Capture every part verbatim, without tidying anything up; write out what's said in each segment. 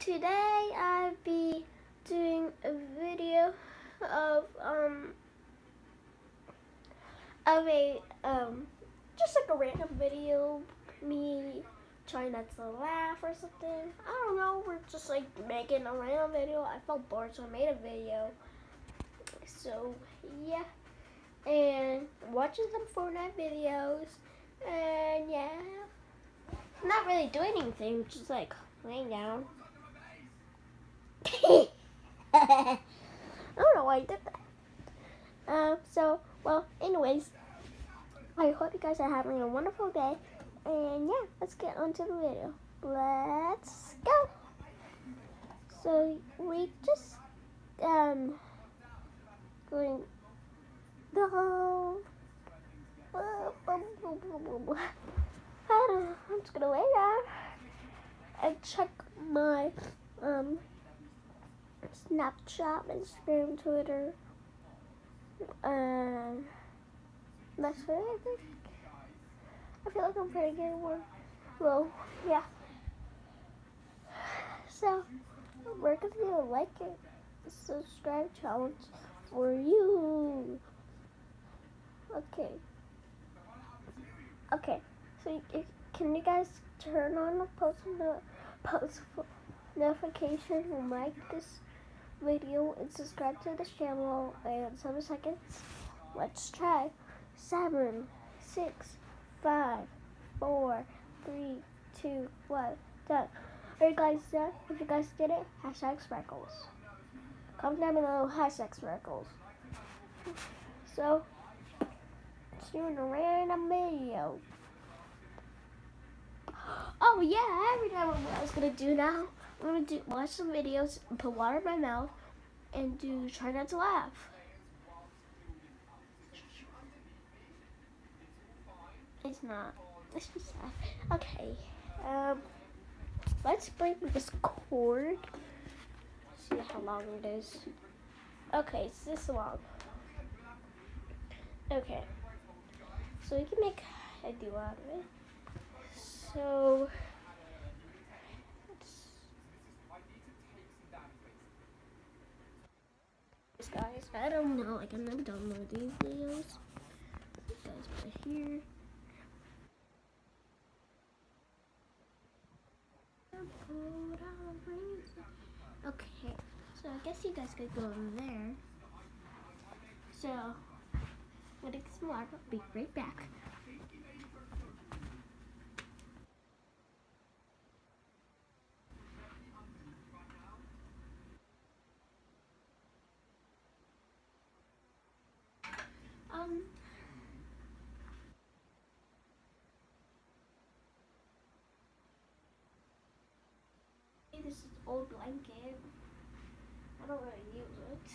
today I'll be doing a video of um of a um just like a random video, me trying not to laugh or something. I don't know, we're just like making a random video. I felt bored, so I made a video. So yeah, and watching some Fortnite videos, and yeah, not really doing anything, just like laying down. I don't know why I did that. Um, so, well, anyways, I hope you guys are having a wonderful day. And yeah, let's get on to the video. Let's go. So, we just, um, going the whole, I'm just gonna lay down and check my, um, Snapchat, Instagram, Twitter, and that's it, I think. I feel like I'm pretty good at work. Well, yeah. So, we're gonna do a like and subscribe challenge for you. Okay. Okay. So, if, can you guys turn on the post no, post notification and like this video and subscribe to this channel in seven seconds? Let's try. Seven, six, five, four, three, two, one, done. Are you guys done? If you guys did it, hashtag sparkles. Comment down below, hashtag sparkles. So, it's doing a random video. Oh yeah, I remember what I was gonna do now. I'm gonna do watch some videos and put water in my mouth and do try not to laugh. It's not. It's just laugh. Okay. Um. Let's break this cord. See how long it is. Okay, it's this long. Okay. So we can make a do out of it. So guys, I don't know, like I've never done one of these videos. You guys put here. Okay, so I guess you guys could go over there. So, when it gets some water, I'll be right back. Um, this is an old blanket. I don't really use it.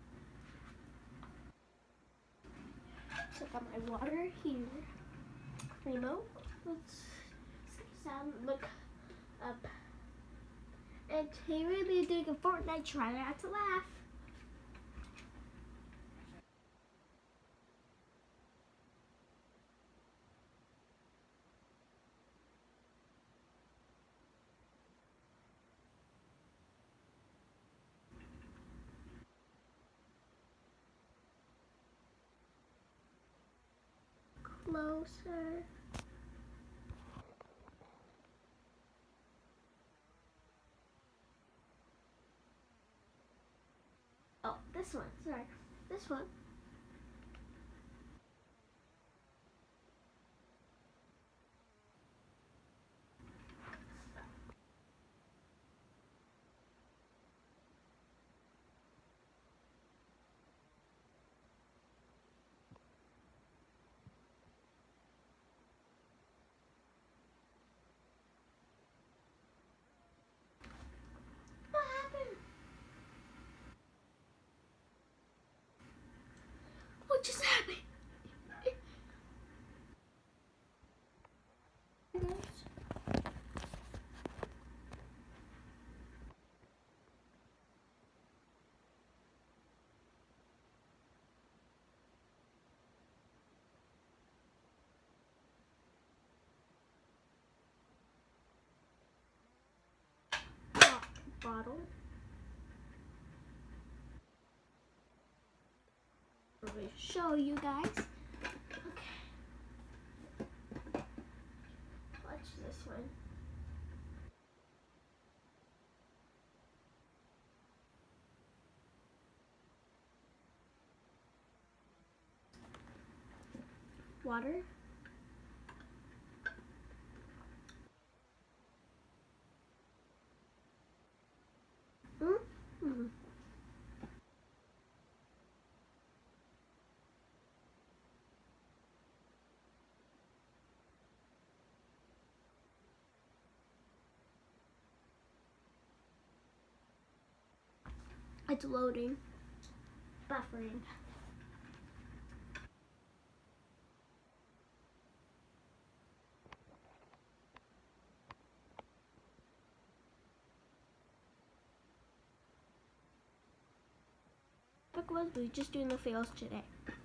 So I got my water here. Remote. Let's sound look up. And he really doing a Fortnite try not to laugh. Closer. Oh, this one. Sorry. This one. What happened? What just happened? bottle. Let me show you guys. Okay. Watch this one. Water. Mm-hmm. It's loading. Buffering. Was we just doing the fails today.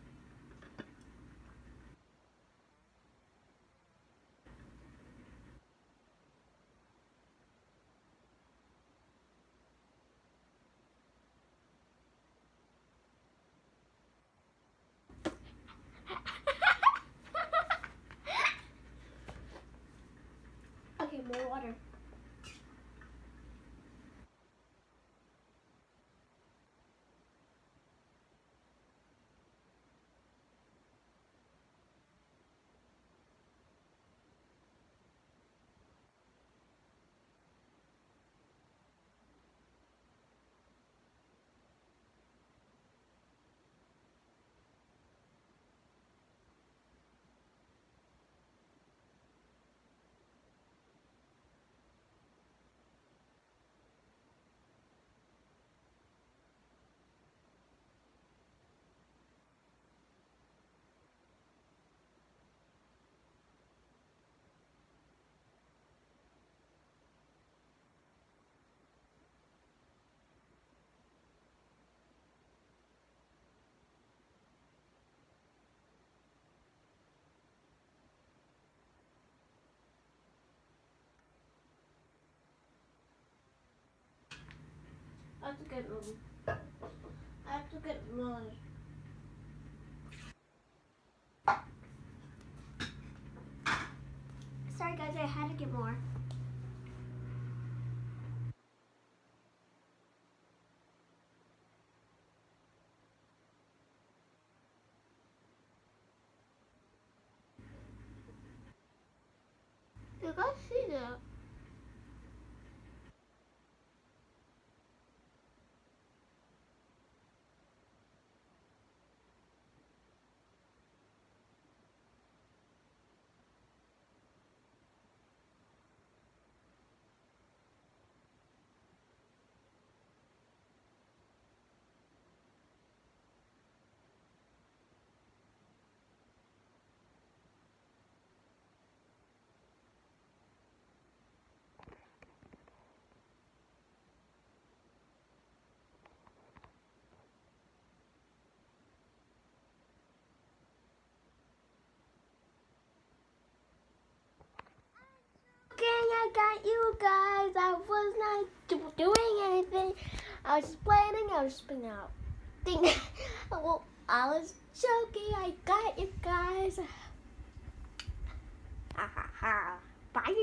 Okay, more water. I have to get one. I have to get one. Sorry guys, I had to get more. You guys see that? I got you guys. I was not doing anything. I was just planning. I was just being out. Thing. Well, I was joking. I got you guys. Ha ha ha. Bye.